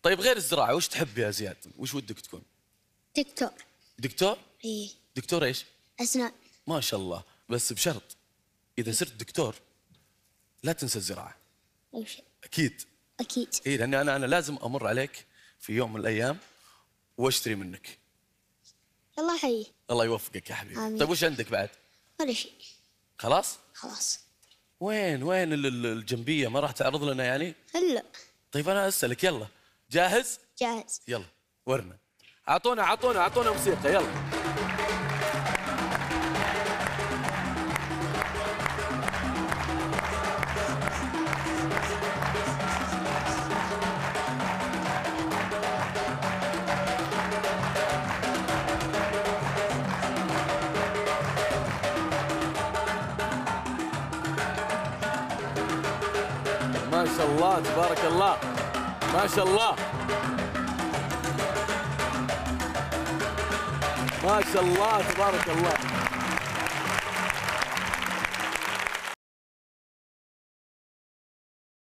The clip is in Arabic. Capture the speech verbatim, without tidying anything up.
طيب غير الزراعه وش تحب يا زياد؟ وش ودك تكون؟ دكتور. دكتور؟ ايه. دكتور ايش؟ أسنان. ما شاء الله، بس بشرط اذا صرت دكتور لا تنسى الزراعه. أي شيء. اكيد. أكيد. اي لاني انا انا لازم امر عليك في يوم من الايام واشتري منك. الله يحييه. الله يوفقك يا حبيبي. آمين. طيب وش عندك بعد؟ ولا شيء. خلاص؟ خلاص. وين وين ال- ال- الجنبيه ما راح تعرض لنا يعني؟ هلا. طيب انا اسالك، يلا جاهز؟ جاهز. يلا ورنا. اعطونا اعطونا اعطونا موسيقى يلا. ما شاء الله تبارك الله، ما شاء الله، ما شاء الله تبارك الله.